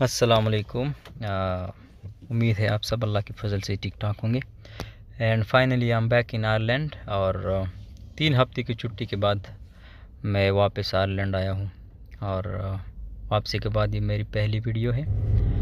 अस्सलाम वालेकुम। उम्मीद है आप सब अल्लाह के फजल से ठीक ठाक होंगे। And finally I am back in Ireland और 3 हफ्ते की छुट्टी के बाद मैं वापस आयरलैंड आया हूँ और वापसी के बाद ये मेरी पहली वीडियो है।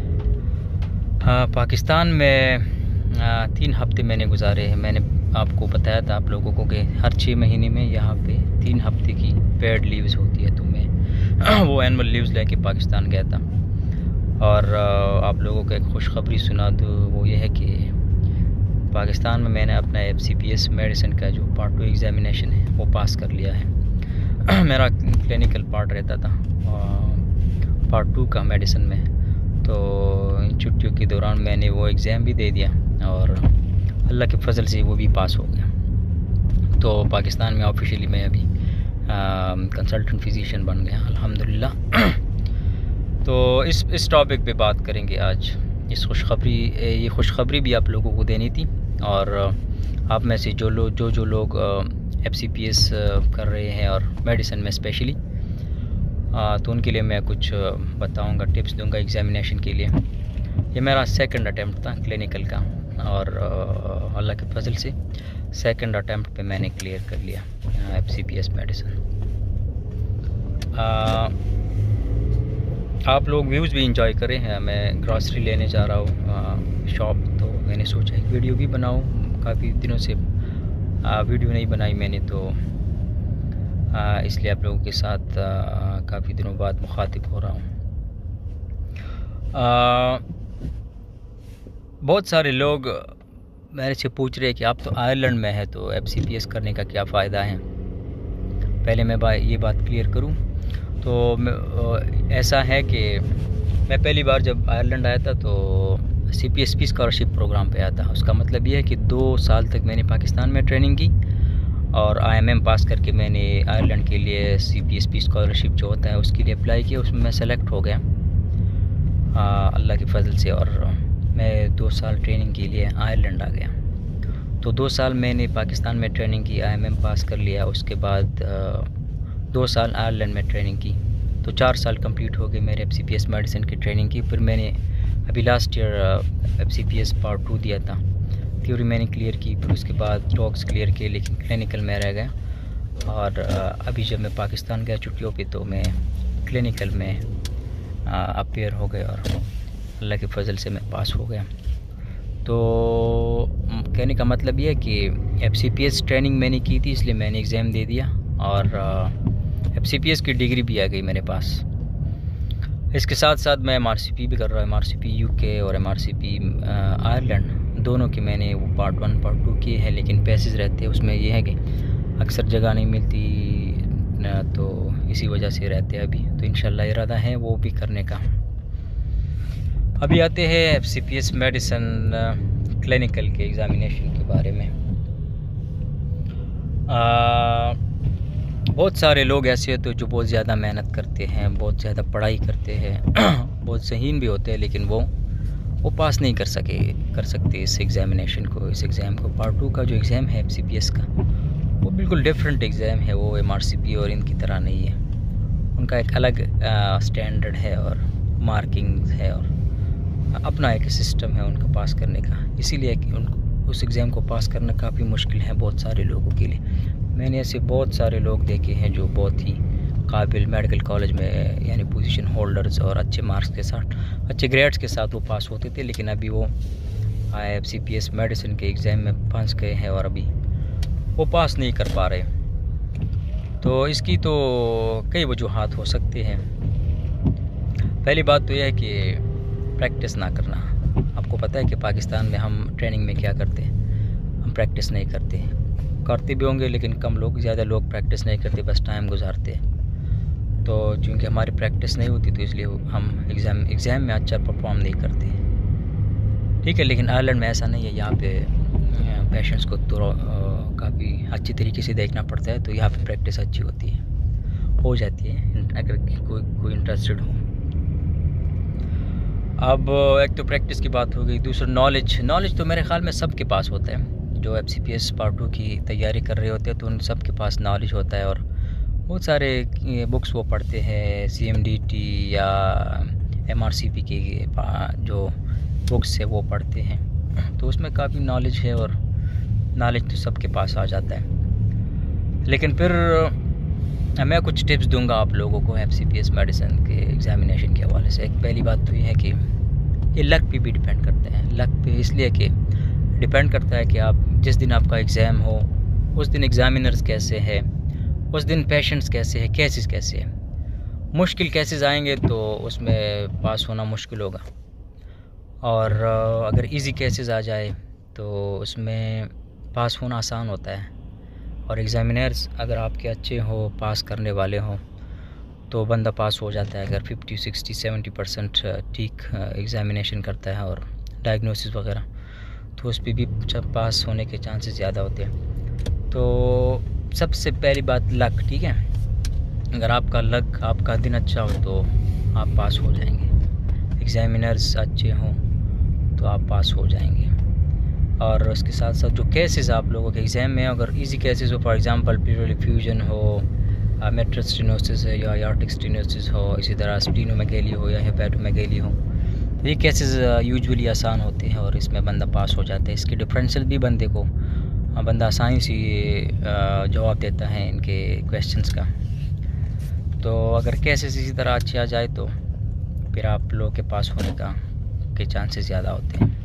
पाकिस्तान में 3 हफ्ते मैंने गुजारे हैं। मैंने आपको बताया था आप लोगों को कि हर 6 महीने में यहाँ पे 3 हफ्ते की पेड लीव्स होती है, तो मैं वो एनुअल लीव्स लेके पाकिस्तान गया था। और आप लोगों को एक खुशखबरी सुना दूँ, वो ये है कि पाकिस्तान में मैंने अपना FCPS मेडिसिन का जो पार्ट 2 एग्ज़ामिनेशन है वो पास कर लिया है। मेरा क्लिनिकल पार्ट रहता था पार्ट 2 का मेडिसिन में, तो इन छुट्टियों के दौरान मैंने वो एग्ज़ाम भी दे दिया और अल्लाह के फजल से वो भी पास हो गया। तो पाकिस्तान में ऑफिशियली मैं अभी कंसल्टेंट फिजिशियन बन गया अल्हम्दुलिल्लाह। तो इस टॉपिक पे बात करेंगे आज। ये खुशखबरी भी आप लोगों को देनी थी और आप में से जो लोग FCPS कर रहे हैं और मेडिसिन में स्पेशली, तो उनके लिए मैं कुछ बताऊंगा, टिप्स दूंगा एग्ज़ामिनेशन के लिए। ये मेरा सेकंड अटैम्प्ट था क्लिनिकल का और अल्लाह के फजल से सेकंड अटैम्प्ट पे मैंने क्लियर कर लिया FCPS मेडिसिन। आप लोग व्यूज़ भी इंजॉय करें हैं। मैं ग्रॉसरी लेने जा रहा हूँ शॉप, तो मैंने सोचा एक वीडियो भी बनाऊँ। काफ़ी दिनों से वीडियो नहीं बनाई मैंने, तो इसलिए आप लोगों के साथ काफ़ी दिनों बाद मुखातिब हो रहा हूँ। बहुत सारे लोग मेरे से पूछ रहे हैं कि आप तो आयरलैंड में है तो FCPS करने का क्या फ़ायदा है। पहले मैं ये बात क्लियर करूँ तो ऐसा है कि मैं पहली बार जब आयरलैंड आया था तो CPSP स्कॉलरशिप प्रोग्राम पे आया था। उसका मतलब ये है कि 2 साल तक मैंने पाकिस्तान में ट्रेनिंग की और IMM पास करके मैंने आयरलैंड के लिए CPSP स्कॉलरशिप जो होता है उसके लिए अप्लाई किया। उसमें मैं सेलेक्ट हो गया अल्लाह के फजल से, और मैं 2 साल ट्रेनिंग के लिए आयरलैंड आ गया। तो 2 साल मैंने पाकिस्तान में ट्रेनिंग की, IMM पास कर लिया। उसके बाद 2 साल आयरलैंड में ट्रेनिंग की, तो 4 साल कंप्लीट हो गए मेरे FCPS मेडिसिन की ट्रेनिंग की। फिर मैंने अभी लास्ट ईयर FCPS पार्ट 2 दिया था। थ्योरी मैंने क्लियर की, फिर उसके बाद टॉक्स क्लियर किए, लेकिन क्लिनिकल में रह गया। और अभी जब मैं पाकिस्तान गया छुट्टियों पे तो मैं क्लिनिकल में अपेयर हो गया और अल्लाह के फजल से मैं पास हो गया। तो कहने का मतलब ये है कि FCPS ट्रेनिंग मैंने की थी, इसलिए मैंने एग्ज़ाम दे दिया और FCPS की डिग्री भी आ गई मेरे पास। इसके साथ साथ मैं MRCP भी कर रहा हूँ। MRCP UK और MRCP आयरलैंड दोनों के मैंने वो पार्ट 1 पार्ट 2 किए हैं, लेकिन पैसेज रहते हैं उसमें। ये है कि अक्सर जगह नहीं मिलती, तो इसी वजह से रहते हैं अभी। तो इंशाल्लाह इरादा है वो भी करने का। अभी आते हैं FCPS मेडिसिन क्लिनिकल के एग्ज़ामिनेशन के बारे में। बहुत सारे लोग ऐसे होते हैं जो बहुत ज़्यादा मेहनत करते हैं, बहुत ज़्यादा पढ़ाई करते हैं, बहुत ज़हीन भी होते हैं, लेकिन वो पास नहीं कर सकते इस एग्ज़ामिनेशन को, इस एग्ज़ाम को। पार्ट 2 का जो एग्ज़ाम है FCPS का, वो बिल्कुल डिफरेंट एग्ज़ाम है। वो MRCP और इनकी तरह नहीं है। उनका एक अलग स्टैंडर्ड है और मार्किंग है और अपना एक सिस्टम है उनका पास करने का। इसीलिए कि उनको उस एग्ज़ाम को पास करना काफ़ी मुश्किल है बहुत सारे लोगों के लिए। मैंने ऐसे बहुत सारे लोग देखे हैं जो बहुत ही काबिल मेडिकल कॉलेज में यानी पोजीशन होल्डर्स और अच्छे मार्क्स के साथ, अच्छे ग्रेड्स के साथ वो पास होते थे, लेकिन अभी वो FCPS मेडिसिन के एग्ज़ाम में फंस गए हैं और अभी वो पास नहीं कर पा रहे। तो इसकी तो कई वजूहात हो सकते हैं। पहली बात तो यह है कि प्रैक्टिस ना करना। आपको पता है कि पाकिस्तान में हम ट्रेनिंग में क्या करते हैं, हम प्रैक्टिस नहीं करते भी होंगे, लेकिन कम लोग, ज़्यादा लोग प्रैक्टिस नहीं करते, बस टाइम गुजारते हैं। तो चूँकि हमारी प्रैक्टिस नहीं होती तो इसलिए हम एग्ज़ाम में अच्छा परफॉर्म नहीं करते, ठीक है। लेकिन आयरलैंड में ऐसा नहीं है। यहाँ पे पेशेंट्स को तो काफ़ी अच्छी तरीके से देखना पड़ता है, तो यहाँ पे प्रैक्टिस अच्छी होती है, हो जाती है अगर कोई इंटरेस्टेड हो। अब एक तो प्रैक्टिस की बात हो गई, दूसरा नॉलेज तो मेरे ख़्याल में सबके पास होता है। जो FCPS पार्ट 2 की तैयारी कर रहे होते हैं तो उन सब के पास नॉलेज होता है और बहुत सारे बुक्स वो पढ़ते हैं, CMDT या MRCP की जो बुक्स है वो पढ़ते हैं, तो उसमें काफ़ी नॉलेज है और नॉलेज तो सबके पास आ जाता है। लेकिन फिर मैं कुछ टिप्स दूंगा आप लोगों को FCPS मेडिसिन के एग्ज़ामिनेशन के हवाले से। एक पहली बात तो ये है कि ये लक पे भी डिपेंड करते हैं। लक पे इसलिए कि डिपेंड करता है कि आप जिस दिन आपका एग्ज़ाम हो उस दिन एग्ज़ामिनर्स कैसे हैं, उस दिन पेशेंट्स कैसे हैं, केसेस कैसे हैं। मुश्किल केसेस आएंगे तो उसमें पास होना मुश्किल होगा, और अगर इजी केसेस आ जाए तो उसमें पास होना आसान होता है। और एग्ज़ामिनर्स अगर आपके अच्छे हो, पास करने वाले हों, तो बंदा पास हो जाता है। अगर 50, 60, 70% ठीक एग्ज़ामिनेशन करता है और डायग्नोसिस वगैरह, तो उस पर भी पास होने के चांसेस ज़्यादा होते हैं। तो सबसे पहली बात लक, ठीक है। अगर आपका लक, आपका दिन अच्छा हो तो आप पास हो जाएंगे। एग्ज़ामिनर्स अच्छे हों तो आप पास हो जाएंगे। और उसके साथ साथ जो केसेस आप लोगों के एग्ज़ाम में, अगर इजी केसेस हो, फॉर एग्जांपल प्लूरल एफ्यूजन हो, मेट्रल स्टेनोसिस है या यार्टिक स्टेनोसिस हो, इसी तरह स्प्लीनोमेगाली हो या हेपेटोमेगाली हो, ये केसेस यूजुअली आसान होते हैं और इसमें बंदा पास हो जाता है। इसके डिफरेंशियल भी बंदा आसानी से जवाब देता है इनके क्वेश्चंस का। तो अगर केसेस इसी तरह अच्छे आ जाए तो फिर आप लोग के पास होने के चांसेस ज़्यादा होते हैं।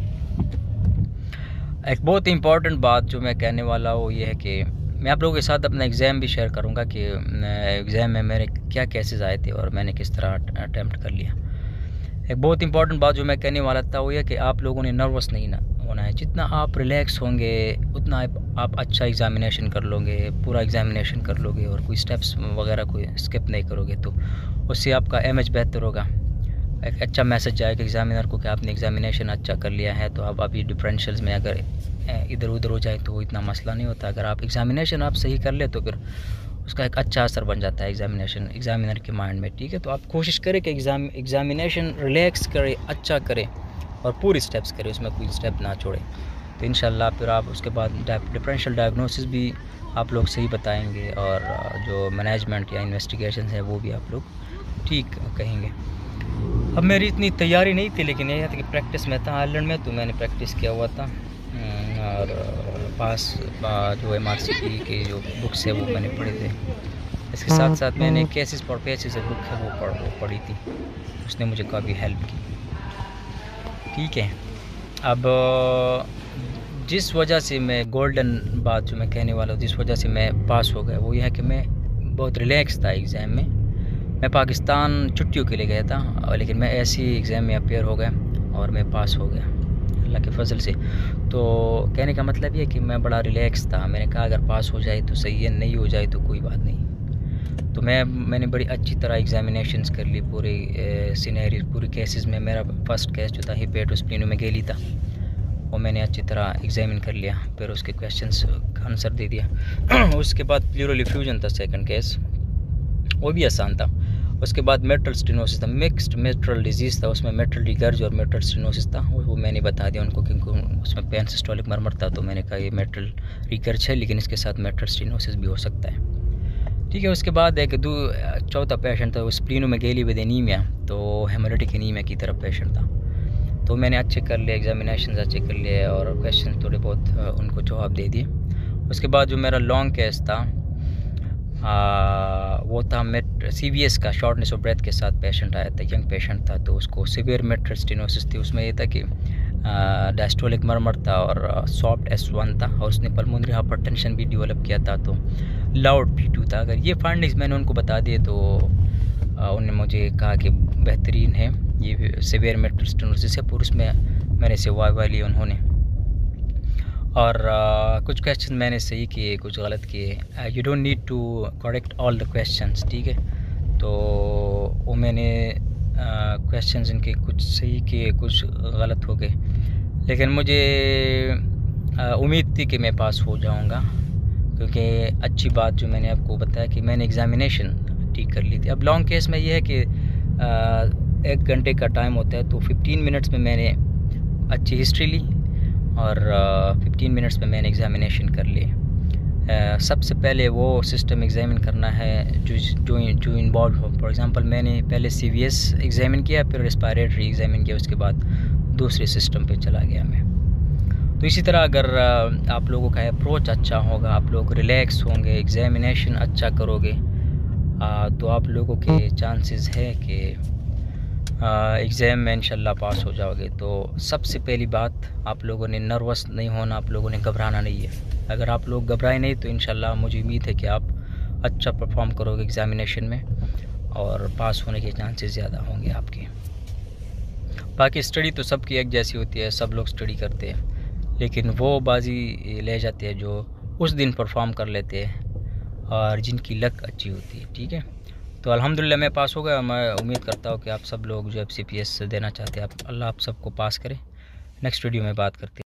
एक बहुत इंपॉर्टेंट बात जो मैं कहने वाला हूँ ये है कि मैं आप लोगों के साथ अपना एग्ज़ाम भी शेयर करूँगा कि एग्ज़ाम में मेरे क्या केसेस आए थे और मैंने किस तरह अटैम्प्ट कर लिया। एक बहुत इंपॉर्टेंट बात जो मैं कहने वाला था वो ये कि आप लोगों ने नर्वस नहीं होना है। जितना आप रिलैक्स होंगे उतना आप अच्छा एग्ज़ामिनेशन कर लोगे, पूरा एग्ज़ामिनेशन कर लोगे और कोई स्टेप्स वगैरह कोई स्किप नहीं करोगे, तो उससे आपका इमेज बेहतर होगा। एक अच्छा मैसेज जाएगा एग्ज़ामिनर को कि आपने एग्ज़ामिनेशन अच्छा कर लिया है। तो अब अभी डिफरेंशियल्स में अगर इधर उधर हो जाए तो इतना मसला नहीं होता। अगर आप एग्ज़ामिनेशन आप सही कर ले तो फिर उसका एक अच्छा असर बन जाता है एग्ज़ामिनर के माइंड में, ठीक है। तो आप कोशिश करें कि एग्ज़ामिनेशन रिलैक्स करें, अच्छा करें और पूरी स्टेप्स करें, उसमें कोई स्टेप ना छोड़े। तो इंशाल्लाह फिर आप उसके बाद डिफरेंशियल डायग्नोसिस भी आप लोग सही बताएंगे और जो मैनेजमेंट या इन्वेस्टिगेशन है वो भी आप लोग ठीक कहेंगे। अब मेरी इतनी तैयारी नहीं थी, लेकिन यह था कि प्रैक्टिस में था आयरलैंड में, तो मैंने प्रैक्टिस किया हुआ था और पास जो MRCP की जो बुक्स है वो मैंने पढ़े थे। इसके साथ साथ मैंने केसेस फॉर पेसेस बुक है वो पढ़ी थी, उसने मुझे काफ़ी हेल्प की, ठीक है। अब जिस वजह से मैं गोल्डन बात जो मैं कहने वाला हूँ, जिस वजह से मैं पास हो गया वो यह है कि मैं बहुत रिलैक्स था एग्ज़ाम में। मैं पाकिस्तान छुट्टियों के लिए गया था, लेकिन मैं ऐसे ही एग्ज़ाम में अपेयर हो गया और मैं पास हो गया अल्लाह के फजल से। तो कहने का मतलब ये कि मैं बड़ा रिलैक्स था। मैंने कहा अगर पास हो जाए तो सही है, नहीं हो जाए तो कोई बात नहीं। तो मैंने बड़ी अच्छी तरह एग्ज़ामिनेशंस कर ली पूरे सिनेरियो, पूरे केसेस में। मेरा फर्स्ट केस जो था हेपेटोस्प्लीनोमेगाली था, वो मैंने अच्छी तरह एग्ज़ामिन कर लिया, फिर उसके क्वेश्चंस का आंसर दे दिया। उसके बाद प्लूरल एफ्यूजन था सेकंड केस, वो भी आसान था। उसके बाद मेट्रल स्टेनोसिस था, मिक्स्ड मेट्रल डिजीज़ था, उसमें मेट्रल रिगर्ज और मेट्रल स्टेनोसिस था। वो मैंने बता दिया उनको क्योंकि उसमें पेन सिस्टोलिक मर्मर था, तो मैंने कहा ये मेट्रल रिगर्ज है लेकिन इसके साथ मेट्रल स्टेनोसिस भी हो सकता है, ठीक है। उसके बाद एक चौथा पेशेंट था, वो स्प्लीनोमेगाली विद एनीमिया, तो हेमोरेटिक एनीमिया की तरफ पेशेंट था। तो मैंने अच्छे कर लिए, एग्जामिनेशन अच्छे कर लिए और क्वेश्चन थोड़े बहुत उनको जवाब दे दिए। उसके बाद जो मेरा लॉन्ग केस था वो था CVS का, शॉर्टनेस ऑफ ब्रेथ के साथ पेशेंट आया था, यंग पेशेंट था, तो उसको सीवियर मेट्रल स्टेनोसिस थी। उसमें ये था कि डायस्टोलिक मर्मर था और सॉफ्ट S1 था और उसने पल्मोनरी हाइपरटेंशन भी डेवलप किया था, तो लाउड P2 था। अगर ये फाइंडिंग्स मैंने उनको बता दिए तो उन्होंने मुझे कहा कि बेहतरीन है, ये सीवियर मेट्रल स्टेनोसिस है, पूरे उसमें मैंने से वाई ली उन्होंने। और कुछ क्वेश्चन मैंने सही किए, कुछ गलत किए। You don't need to correct all the questions, ठीक है। तो वो मैंने क्वेश्चंस इनके कुछ सही किए, कुछ गलत हो गए, लेकिन मुझे उम्मीद थी कि मैं पास हो जाऊंगा, क्योंकि अच्छी बात जो मैंने आपको बताया कि मैंने एग्ज़ामिनेशन ठीक कर ली थी। अब लॉन्ग केस में ये है कि 1 घंटे का टाइम होता है, तो 15 मिनट्स में मैंने अच्छी हिस्ट्री ली और 15 मिनट्स में मैंने एग्ज़ामिनेशन कर ली। सबसे पहले वो सिस्टम एग्ज़ामिन करना है जो इन्वॉल्व हो। फॉर एग्ज़ाम्पल मैंने पहले CVS एग्ज़ामिन किया, फिर रेस्पिरेटरी एग्ज़ामिन किया, उसके बाद दूसरे सिस्टम पे चला गया मैं। तो इसी तरह अगर आप लोगों का अप्रोच अच्छा होगा, आप लोग रिलैक्स होंगे, एग्ज़ामिनेशन अच्छा करोगे, तो आप लोगों के चांसेस है कि एग्ज़ाम में इंशाल्लाह पास हो जाओगे। तो सबसे पहली बात, आप लोगों ने नर्वस नहीं होना, आप लोगों ने घबराना नहीं है। अगर आप लोग घबराए नहीं तो इंशाल्लाह मुझे उम्मीद है कि आप अच्छा परफॉर्म करोगे एग्ज़ामिनेशन में और पास होने के चांसेस ज़्यादा होंगे आपके। बाकी स्टडी तो सबकी एक जैसी होती है, सब लोग स्टडी करते हैं, लेकिन वो बाजी ले जाते हैं जो उस दिन परफॉर्म कर लेते हैं और जिनकी लक अच्छी होती है। ठीक है, तो अल्हम्दुलिल्लाह मैं पास हो गया। मैं उम्मीद करता हूँ कि आप सब लोग जो FCPS देना चाहते हैं, अल्लाह आप सबको पास करे। नेक्स्ट वीडियो में बात करते हैं।